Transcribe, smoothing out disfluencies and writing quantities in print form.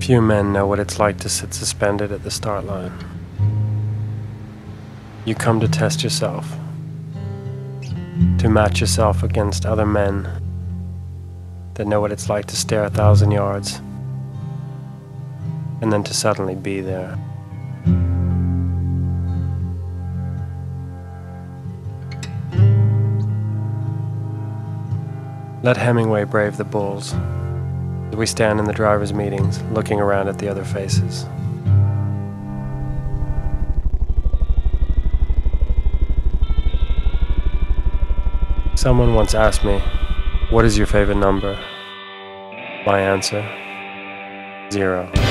Few men know what it's like to sit suspended at the start line. You come to test yourself, to match yourself against other men that know what it's like to stare 1,000 yards, and then to suddenly be there. Let Hemingway brave the bulls as we stand in the drivers' meetings, looking around at the other faces. Someone once asked me, "What is your favorite number?" My answer, 0.